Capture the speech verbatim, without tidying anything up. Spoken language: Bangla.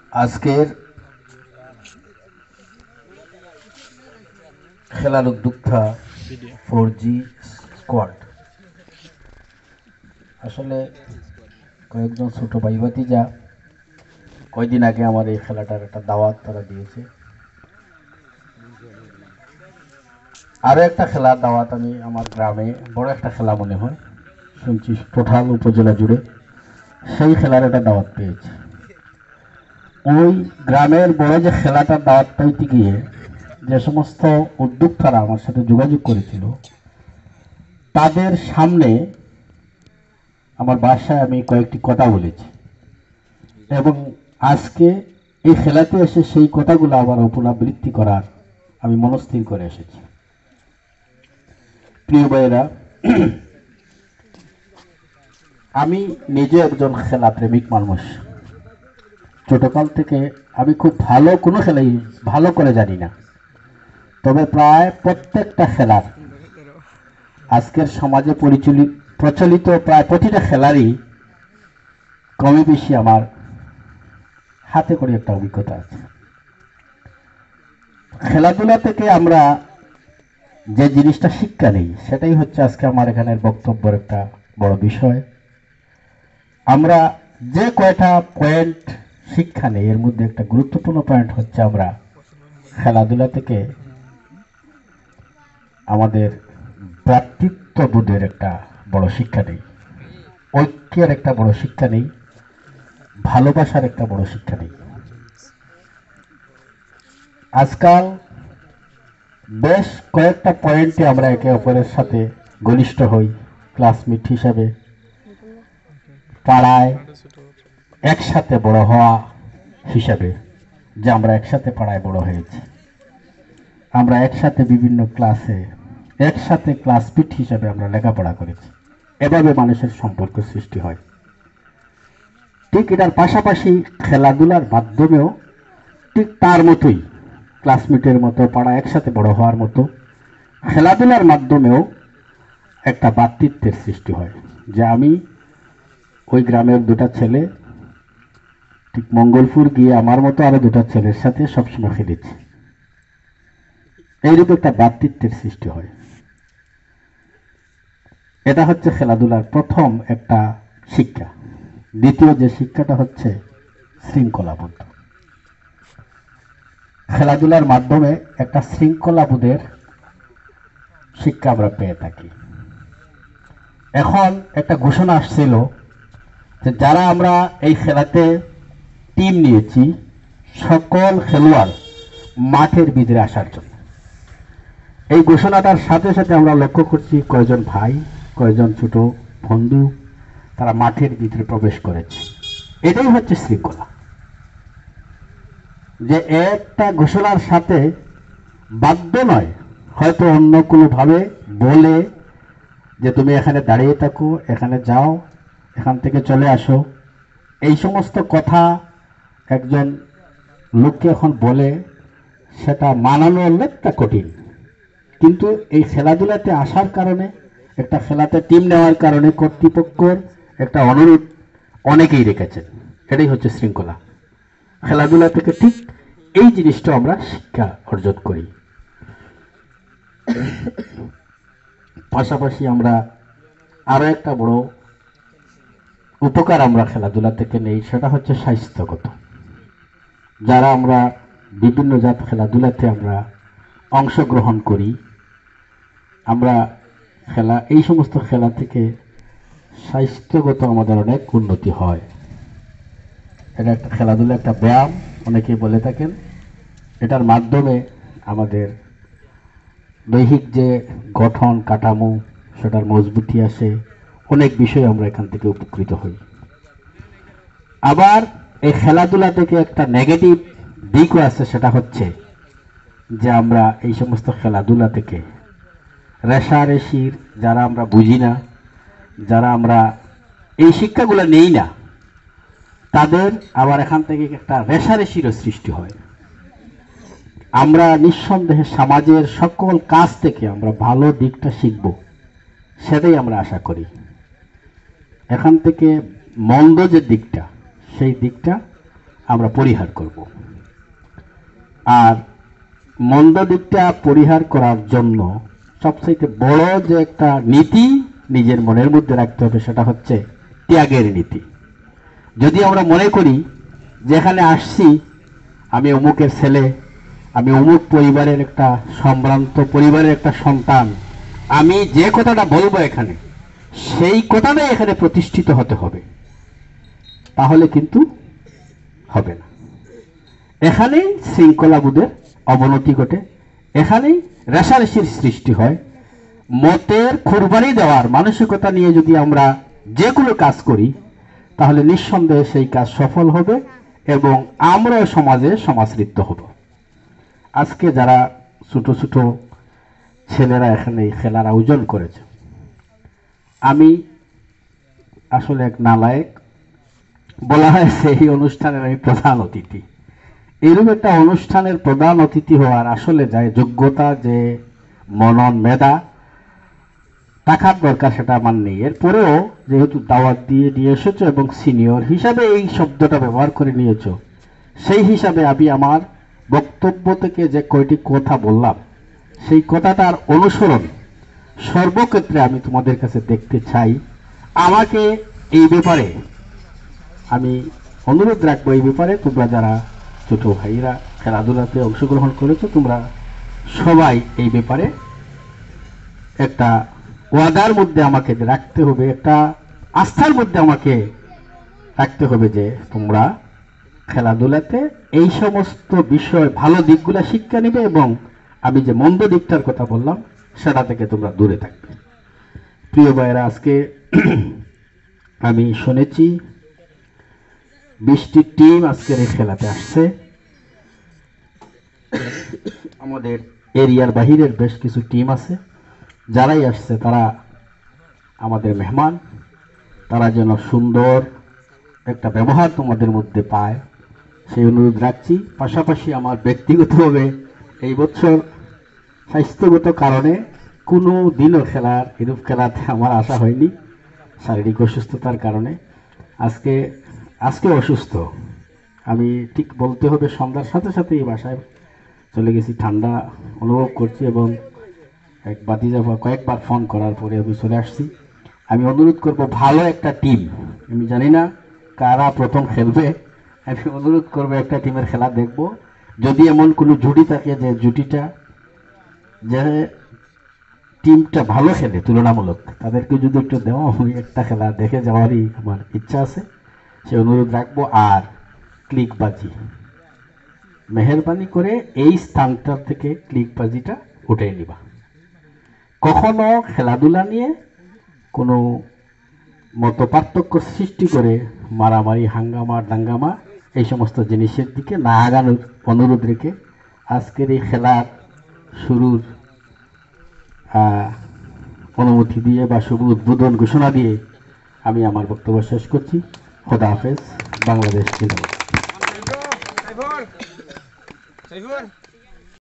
আজকের খেলার উদ্যোক্তা ফোর জি স্কোয়াড আসলে কয়েকজন ছোট ভাই ভাতিজা কয়েকদিন আগে আমার এই খেলাটার একটা দাওয়াত তারা দিয়েছে। আরও একটা খেলার দাওয়াত আমি আমার গ্রামে বড় একটা খেলা মনে হয় শুনছি টোটাল উপজেলা জুড়ে, সেই খেলার একটা দাওয়াত পেয়েছি। ওই গ্রামের বড় যে খেলাটার দাওয়াত পাইতে গিয়ে যে সমস্ত উদ্যোক্তারা আমার সাথে যোগাযোগ করেছিল তাদের সামনে আমার বাসায় আমি কয়েকটি কথা বলেছি এবং আজকে এই খেলাতে এসে সেই কথাগুলো আবার পুনরাবৃত্তি করার আমি মনস্থির করে এসেছি। প্রিয় ভাইয়েরা, আমি নিজে একজন খেলা প্রেমিক মানুষ। ছোটকাল থেকে আমি খুব ভালো কোনো খেলাই ভালো করে জানি না, তবে প্রায় প্রত্যেকটা খেলার আজকের সমাজে পরিচালিত প্রচলিত প্রায় প্রতিটা খেলারই কমে বেশি আমার হাতে করে একটা অভিজ্ঞতা আছে। খেলাধুলা থেকে আমরা যে জিনিসটা শিক্ষা নেই সেটাই হচ্ছে আজকে আমার এখানের বক্তব্যের একটা বড় বিষয়। আমরা যে কয়টা পয়েন্ট শিক্ষা নেই এর মধ্যে একটা গুরুত্বপূর্ণ পয়েন্ট হচ্ছে আমরা খেলাধুলা থেকে আমাদের ভ্রাতৃত্ববোধের একটা বড় শিক্ষা নেই, ঐক্যের একটা বড় শিক্ষা নেই, ভালোবাসার একটা বড় শিক্ষা নেই। আজকাল বেশ কয়েকটা পয়েন্টে আমরা একে অপরের সাথে ঘনিষ্ঠ হই, ক্লাসমেট হিসাবে, পাড়ায় একসাথে বড় হওয়া হিসাবে, যে আমরা একসাথে পাড়ায় বড় হয়েছি, আমরা একসাথে বিভিন্ন ক্লাসে একসাথে ক্লাসমেট হিসাবে আমরা লেখাপড়া করেছি, এভাবে মানুষের সম্পর্ক সৃষ্টি হয়। ঠিক এটার পাশাপাশি খেলাধুলার মাধ্যমেও ঠিক তার মতোই ক্লাসমেটের মতো পাড়া একসাথে বড় হওয়ার মতো খেলাধুলার মাধ্যমেও একটা ভ্রাতৃত্বের সৃষ্টি হয়, যে আমি ওই গ্রামের দুটা ছেলে ঠিক মঙ্গলপুর গিয়ে আমার মতো আরো দুটা ছেলের সাথে সবসময় খেলেছি, এইরূপ একটা ভ্রাতৃত্বের সৃষ্টি হয়। এটা হচ্ছে খেলাধুলার প্রথম একটা শিক্ষা। দ্বিতীয় যে শিক্ষাটা হচ্ছে শৃঙ্খলাবোধ। খেলাধুলার মাধ্যমে একটা শৃঙ্খলাবোধের শিক্ষা আমরা পেয়ে থাকি। এখন একটা ঘোষণা আসছিল যে যারা আমরা এই খেলাতে টিম নিয়েছি সকল খেলোয়াড় মাঠের ভিতরে আসার জন্য। এই ঘোষণাটার সাথে সাথে আমরা লক্ষ্য করছি কয়েকজন ভাই কয়েকজন ছোট বন্ধু তারা মাঠের ভিতরে প্রবেশ করেছে। এটাই হচ্ছে শৃঙ্খলা, যে একটা ঘোষণার সাথে বাধ্য নয়, হয়তো অন্য কোনোভাবে বলে যে তুমি এখানে দাঁড়িয়ে থাকো, এখানে যাও, এখান থেকে চলে আসো, এই সমস্ত কথা একজন লোককে এখন বলে সেটা মানানো অনেকটা কঠিন। কিন্তু এই খেলাধুলাতে আসার কারণে, একটা খেলাতে টিম নেওয়ার কারণে কর্তৃপক্ষের একটা অনুরোধ অনেকেই রেখেছেন। এটাই হচ্ছে শৃঙ্খলা। খেলাধুলা থেকে ঠিক এই জিনিসটা আমরা শিক্ষা অর্জন করি। পাশাপাশি আমরা আরো একটা বড় উপকার আমরা খেলাধুলা থেকে নেই, সেটা হচ্ছে স্বাস্থ্যগত। যারা আমরা বিভিন্ন জাত খেলাধুলাতে আমরা অংশগ্রহণ করি, আমরা খেলা এই সমস্ত খেলা থেকে স্বাস্থ্যগত আমাদের অনেক উন্নতি হয়। এটা একটা খেলাধুলা একটা ব্যায়াম অনেকেই বলে থাকেন। এটার মাধ্যমে আমাদের দৈহিক যে গঠন কাঠামো সেটার মজবুতি আসে, অনেক বিষয় আমরা এখান থেকে উপকৃত হই। আবার এই খেলাধুলা থেকে একটা নেগেটিভ দিকও আছে, সেটা হচ্ছে যে আমরা এই সমস্ত খেলাধুলা থেকে রেশারেশির যারা আমরা বুঝি না, যারা আমরা এই শিক্ষাগুলো নেই না, তাদের আবার এখান থেকে একটা রেশারেশিরও সৃষ্টি হয়। আমরা নিঃসন্দেহে সমাজের সকল কাজ থেকে আমরা ভালো দিকটা শিখব, সেটাই আমরা আশা করি। এখান থেকে মন্দ যে দিকটা সেই দিকটা আমরা পরিহার করব। আর মন্দ দিকটা পরিহার করার জন্য সবচেয়ে বড় যে একটা নীতি নিজের মনের মধ্যে রাখতে হবে, সেটা হচ্ছে ত্যাগের নীতি। যদি আমরা মনে করি যেখানে আসছি আমি অমুকের ছেলে, আমি অমুক পরিবারের একটা সম্ভ্রান্ত পরিবারের একটা সন্তান, আমি যে কথাটা বলবো এখানে সেই কথাটাই এখানে প্রতিষ্ঠিত হতে হবে, তাহলে কিন্তু হবে না। এখানেই শৃঙ্খলাবোধের অবনতি ঘটে, এখানেই রেষারেষির সৃষ্টি হয়। মতের কুরবানি দেওয়ার মানসিকতা নিয়ে যদি আমরা যে কোনো কাজ করি তাহলে নিঃসন্দেহে সেই কাজ সফল হবে এবং আমরাও সমাজে সমাদৃত হব। আজকে যারা ছোট ছোট ছেলেরা এখানে খেলার আয়োজন করেছে, আমি আসলে এক নালায়েক, বলা হয়েছে এই অনুষ্ঠানের আমি প্রধান অতিথি। এরকম একটা অনুষ্ঠানের প্রধান অতিথি হওয়ার আসলে যায় যোগ্যতা, যে মনন মেধা, টাকার দরকার সেটা আমার নেই। এরপরেও যেহেতু দাওয়াত দিয়ে নিয়ে এসেছো এবং সিনিয়র হিসাবে এই শব্দটা ব্যবহার করে নিয়েছো, সেই হিসাবে আমি আমার বক্তব্য থেকে যে কয়টি কথা বললাম সেই কথাটার অনুসরণ সর্বক্ষেত্রে আমি তোমাদের কাছে দেখতে চাই। আমাকে এই ব্যাপারে আমি অনুরোধ রাখবো, এই ব্যাপারে তোমরা যারা ছোট ভাইরা খেলাধুলাতে অংশগ্রহণ করেছো, তোমরা সবাই এই ব্যাপারে একটা ওয়াদার মধ্যে আমাকে রাখতে হবে, একটা আস্থার মধ্যে আমাকে রাখতে হবে যে তোমরা খেলাধুলাতে এই সমস্ত বিষয় ভালো দিকগুলা শিক্ষা নিবে এবং আমি যে মন্দ দিকটার কথা বললাম সেটা থেকে তোমরা দূরে থাকবে। প্রিয় ভাইয়েরা, আজকে আমি শুনেছি বিশটি টিম আজকের এই খেলাতে আসছে। আমাদের এরিয়ার বাহিরের বেশ কিছু টিম আছে। যারাই আসছে তারা আমাদের মেহমান, তারা যেন সুন্দর একটা ব্যবহার তোমাদের মধ্যে পায় সেই অনুরোধ রাখছি। পাশাপাশি আমার ব্যক্তিগতভাবে এই বছর স্বাস্থ্যগত কারণে কোনো দিনও খেলার এরূপ খেলাতে আমার আসা হয়নি, শারীরিক অসুস্থতার কারণে। আজকে আজকে অসুস্থ আমি, ঠিক বলতে হবে সন্ধ্যার সাথে সাথে এই বাসায় চলে গেছি, ঠান্ডা অনুভব করছি এবং এক বাতিজা কয়েকবার ফোন করার পরে আমি চলে আসছি। আমি অনুরোধ করব ভালো একটা টিম, আমি জানি না কারা প্রথম খেলবে, আমি অনুরোধ করবো একটা টিমের খেলা দেখব। যদি এমন কোনো জুটি থাকে যে জুটিটা যে টিমটা ভালো খেলে তুলনামূলক, তাদেরকে যদি একটু দেওয়া, আমি একটা খেলা দেখে যাওয়ারই আমার ইচ্ছা আছে, সে অনুরোধ রাখবো। আর ক্লিকবাজি মেহরবানি করে এই স্থানটা থেকে ক্লিকবাজিটা উঠে নিবা। কখনো খেলাধুলা নিয়ে কোনো মত পার্থক্য সৃষ্টি করে মারামারি, হাঙ্গামা, দাঙ্গামা এই সমস্ত জিনিসের দিকে না আগানোর অনুরোধ রেখে আজকের এই খেলার শুরুর অনুমতি দিয়ে বা শুভ উদ্বোধন ঘোষণা দিয়ে আমি আমার বক্তব্য শেষ করছি। খোদা হাফেজ। বাংলাদেশ জিন্দাবাদ।